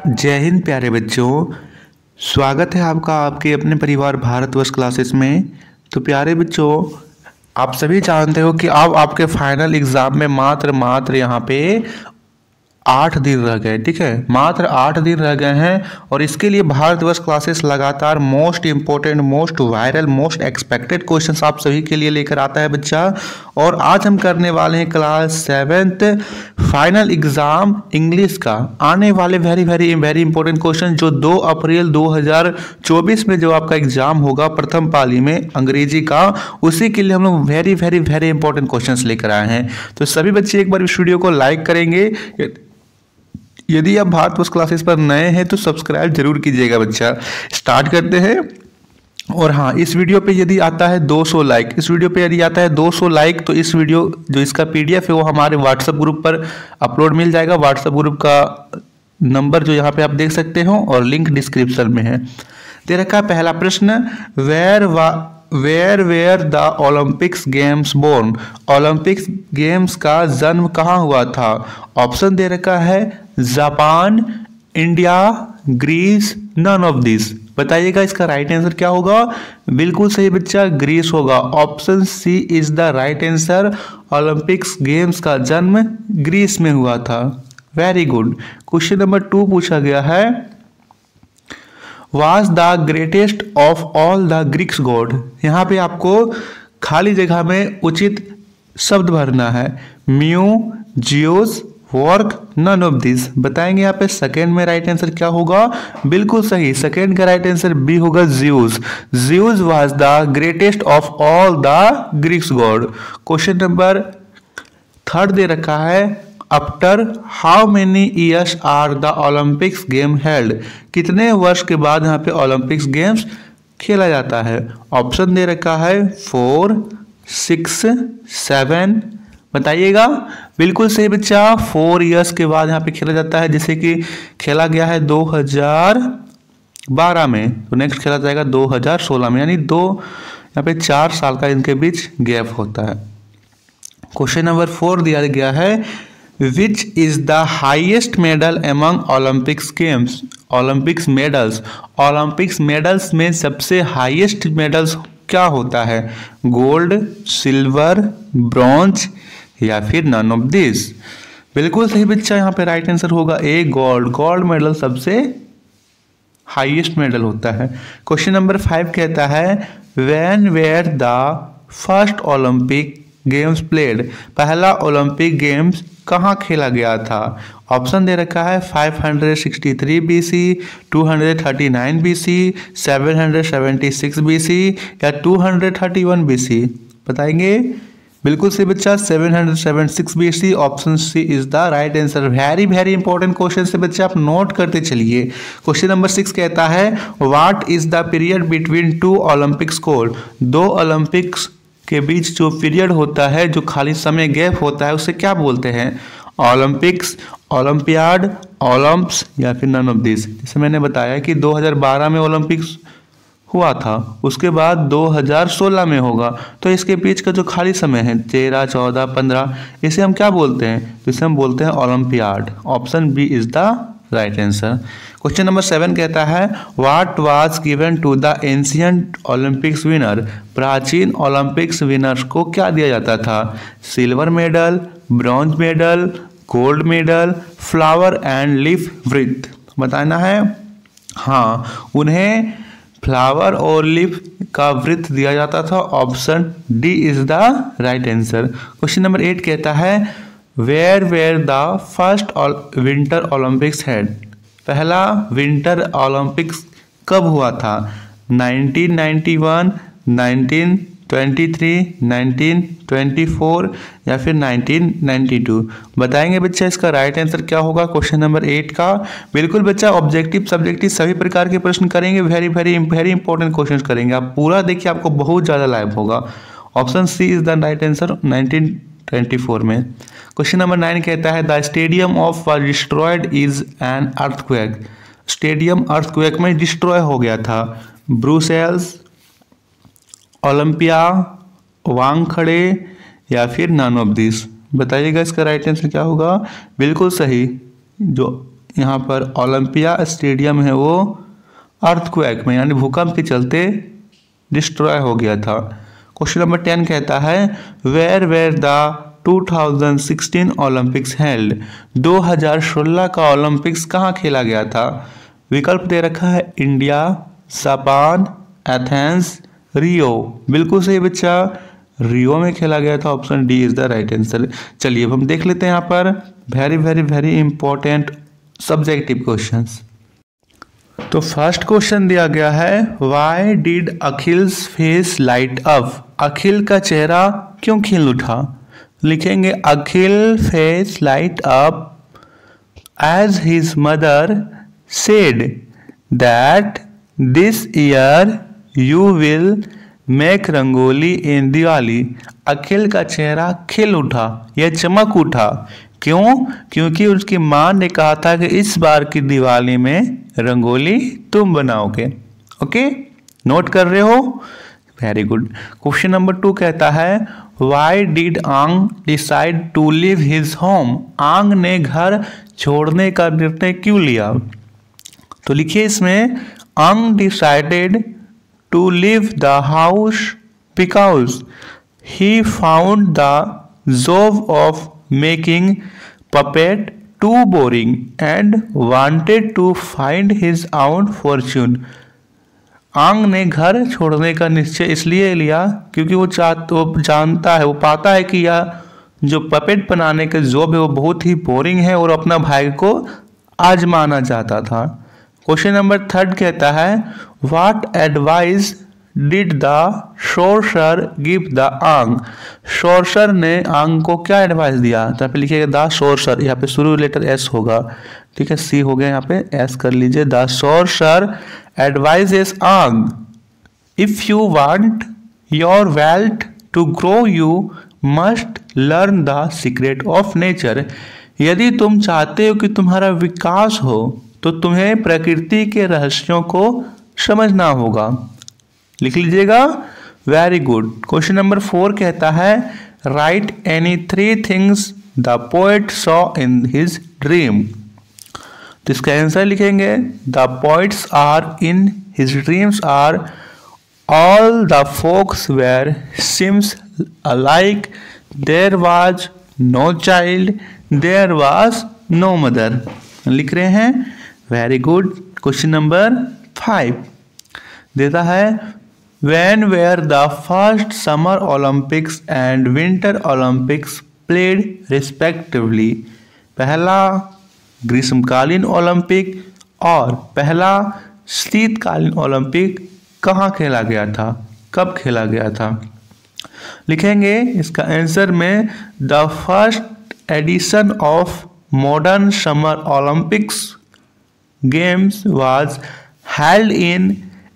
जय हिंद प्यारे बच्चों। स्वागत है आपका आपके अपने परिवार भारतवर्ष क्लासेस में। तो प्यारे बच्चों, आप सभी जानते हो कि अब आपके फाइनल एग्ज़ाम में मात्र यहाँ पे 8 दिन रह गए। ठीक है, मात्र 8 दिन रह गए हैं और इसके लिए भारतवर्ष क्लासेस लगातार most important, most viral, most expected questions आप सभी के लिए लेकर आता है बच्चा। और आज हम करने वाले हैं class 7th final exam English का आने वाले very very very important question जो 2 अप्रैल 2024 में जो आपका एग्जाम होगा प्रथम पाली में अंग्रेजी का, उसी के लिए हम लोग very very very important questions लेकर आए हैं। तो सभी बच्चे एक बार इस वीडियो को लाइक करेंगे। यदि आप भारतवर्ष क्लासेस पर नए हैं तो सब्सक्राइब जरूर कीजिएगा बच्चा। स्टार्ट करते हैं। और हाँ, इस वीडियो पे यदि आता है 200 लाइक, इस वीडियो पे यदि आता है 200 लाइक तो इस वीडियो जो इसका पीडीएफ है वो हमारे व्हाट्सएप ग्रुप पर अपलोड मिल जाएगा। व्हाट्सएप ग्रुप का नंबर जो यहाँ पे आप देख सकते हो और लिंक डिस्क्रिप्शन में है। दे रखा है पहला प्रश्न, where the Olympics games born. Olympics games का जन्म कहाँ हुआ था? ऑप्शन दे रखा है Japan, India, Greece, none of this. बताइएगा इसका राइट आंसर क्या होगा। बिल्कुल सही बच्चा, ग्रीस होगा। Option C is the right answer. Olympics games का जन्म ग्रीस में हुआ था। Very good. क्वेश्चन नंबर 2 पूछा गया है, was the greatest of all the Greeks god। यहाँ पे आपको खाली जगह में उचित शब्द भरना है। Mu, Zeus, work, none of this. बताएंगे यहाँ पे सेकेंड में राइट आंसर क्या होगा। बिल्कुल सही, सेकेंड का राइट आंसर बी होगा, Zeus. Zeus was the greatest of all the Greeks god. Question number 3 दे रखा है, after how many years are the Olympics game held. कितने वर्ष के बाद यहाँ पे ओलंपिक्स गेम्स खेला जाता है? ऑप्शन दे रखा है 4, 6, 7। बताइएगा। बिल्कुल सही बच्चा, 4 ईयर्स के बाद यहाँ पे खेला जाता है। जैसे कि खेला गया है 2012 में, तो नेक्स्ट खेला जाएगा 2016 में, यानी यहाँ पे 4 साल का इनके बीच गैप होता है। क्वेश्चन नंबर 4 दिया गया है, Which is the highest medal among Olympics games? Olympics medals। Olympics medals में सबसे हाईएस्ट मेडल्स क्या होता है? गोल्ड, सिल्वर, ब्रॉन्ज या फिर नन ऑफ दिस। बिल्कुल सही बच्चा, यहाँ पे राइट आंसर होगा ए, गोल्ड। गोल्ड मेडल सबसे हाईएस्ट मेडल होता है। क्वेश्चन नंबर 5 कहता है, When were the first Olympic games played. पहला ओलंपिक गेम्स कहाँ खेला गया था? ऑप्शन दे रखा है 563 BC, 239 BC, 776 BC या 231 BC। बताएंगे। बिल्कुल सही बच्चा, 776 BC। Option C is the right answer. Very very important question से बच्चे आप नोट करते चलिए। क्वेश्चन नंबर 6 कहता है, what is the period between 2 Olympics called. 2 Olympics के बीच जो पीरियड होता है, जो खाली समय गैप होता है, उसे क्या बोलते हैं? ओलंपिक्स, ओलंपियाड, ओलंप्स या फिर नन ऑफ दिस। जैसे मैंने बताया कि 2012 में ओलंपिक्स हुआ था, उसके बाद 2016 में होगा, तो इसके बीच का जो खाली समय है 13, 14, 15, इसे हम क्या बोलते हैं? इसे हम बोलते हैं Olympiad. Option B is the right answer. Question number 7 कहता है, what was given to the ancient Olympics winner. प्राचीन ओलंपिक्स विनर्स को क्या दिया जाता था? Silver medal, bronze medal, gold medal, flower and leaf वृत्त। बताना है। हाँ, उन्हें फ्लावर और लीफ का वृत्त दिया जाता था। Option D is the right answer. Question number 8 कहता है, where where the first winter Olympics held. पहला विंटर ओलंपिक्स कब हुआ था? 1991, 1923, 1924 या फिर 1992। बताएंगे बच्चा इसका राइट आंसर क्या होगा क्वेश्चन नंबर 8 का। बिल्कुल बच्चा, ऑब्जेक्टिव सब्जेक्टिव सभी प्रकार के प्रश्न करेंगे। Very very very important question करेंगे। आप पूरा देखिए, आपको बहुत ज़्यादा लाभ होगा। Option C is the right answer 1924 में। क्वेश्चन नंबर 9 कहता है, the stadium of was destroyed is an earthquake. Stadium earthquake में डिस्ट्रॉय हो गया था। ब्रुसेल्स, ओलंपिया, वांगखड़े या फिर नन ऑफ दिस। बताइएगा इसका राइट आंसर क्या होगा। बिल्कुल सही, जो यहाँ पर ओलंपिया स्टेडियम है वो अर्थक्वेक में यानी भूकंप के चलते डिस्ट्रॉय हो गया था। क्वेश्चन नंबर 10 कहता है where where the 2016 Olympics held. 2016 का ओलंपिक्स कहाँ खेला गया था? विकल्प दे रखा है इंडिया, जापान, एथेंस, रियो। बिल्कुल सही बच्चा, रियो में खेला गया था। Option D is the right answer. चलिए अब हम देख लेते हैं यहाँ पर very very very important subjective questions. तो फर्स्ट क्वेश्चन दिया गया है why did Akhil's face light up. Akhil का चेहरा क्यों खिल उठा? लिखेंगे Akhil face light up as his mother said that this year you will make rangoli in Diwali. Akhil का चेहरा खिल उठा या चमक उठा। क्यों? क्योंकि उसकी माँ ने कहा था कि इस बार की दिवाली में रंगोली तुम बनाओगे। ओके, नोट कर रहे हो? Very good. क्वेश्चन नंबर 2 कहता है why did Ang decide to leave his home. Ang ने घर छोड़ने का निर्णय क्यों लिया? तो लिखिए इसमें Ang decided to leave the house because he found the job of making puppet too boring and wanted to find his own fortune। आंग ने घर छोड़ने का निश्चय इसलिए लिया क्योंकि वो जानता है, वो पाता है कि यह जो पपेट बनाने का जॉब है वो बहुत ही बोरिंग है और अपना भाई को आजमाना चाहता था। क्वेश्चन नंबर 3 कहता है what advice did the sorcerer give the Ang. Sorcerer ने आंग को क्या एडवाइस दिया? तो यहाँ पे लिखिएगा द सोर्सर, यहाँ पे शुरू लेटर एस होगा, ठीक है, सी हो गया, यहाँ पे एस कर लीजिए। The sorcerer advises Ang if you want your wealth to grow you must learn the secret of nature. यदि तुम चाहते हो कि तुम्हारा विकास हो तो तुम्हें प्रकृति के रहस्यों को समझना होगा। लिख लीजिएगा। Very good. क्वेश्चन नंबर 4 कहता है write any 3 things the poet saw in his dream. तो इसका आंसर लिखेंगे the poets are in his dreams are all the folks were seems alike, there was no child, there was no mother. लिख रहे हैं। Very good. Question number 5 देता है When were the first summer Olympics and winter Olympics played respectively? पहला ग्रीष्मकालीन Olympic और पहला शीतकालीन ओलंपिक कहाँ खेला गया था, कब खेला गया था? लिखेंगे इसका आंसर में the first edition of modern summer Olympics games was held in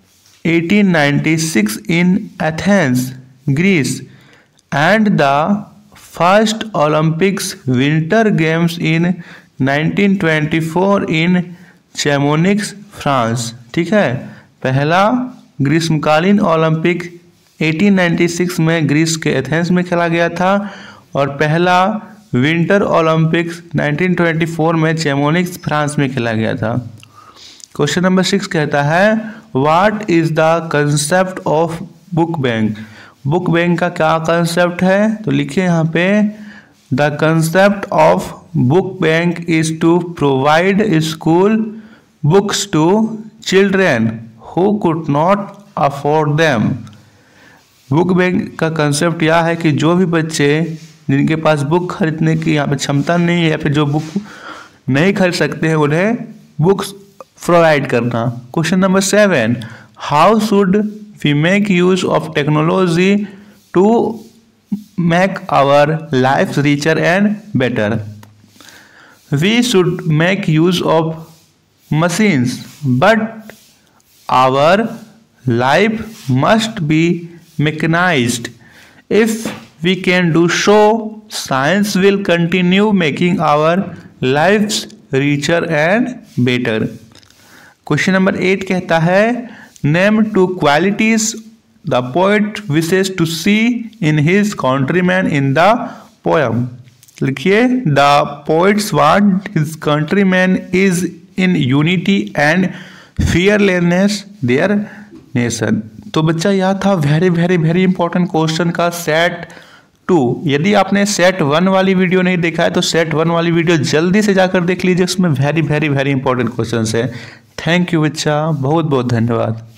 1896 in Athens, Greece, and the first Olympics Winter Games in 1924 in Chamonix, France। ठीक है, पहला ग्रीष्मकालीन ओलंपिक 1896 में ग्रीस के एथेंस में खेला गया था और पहला विंटर ओलंपिक्स 1924 में चैमोनिक्स फ्रांस में खेला गया था। क्वेश्चन नंबर 6 कहता है what is the concept of book bank. Book bank का क्या कंसेप्ट है? तो लिखिए यहाँ पे the concept of book bank is to provide school books to children who could not afford them. Book bank का कंसेप्ट यह है कि जो भी बच्चे जिनके पास बुक खरीदने की यहाँ पे क्षमता नहीं है या फिर जो बुक नहीं खरीद सकते हैं उन्हें बुक्स प्रोवाइड करना। Question number 7 how should we make use of technology to make our life richer and better. We should make use of machines but our life must be mechanised. If we can do so, science will continue making our lives richer and better। Question number 8 कहता है name 2 qualities the poet wishes to see in his countrymen in the poem। लिखिए the poets want his countryman is in unity and fearlessness their nation. तो बच्चा यह था very very very important question का set 2। यदि आपने set 1 वाली video नहीं देखा है तो सेट 1 वाली वीडियो जल्दी से जाकर देख लीजिए, उसमें very very very important question है। थैंक यू बच्चा, बहुत बहुत धन्यवाद।